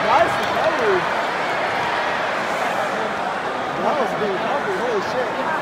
Nice recovery. That was a good recovery. Holy shit.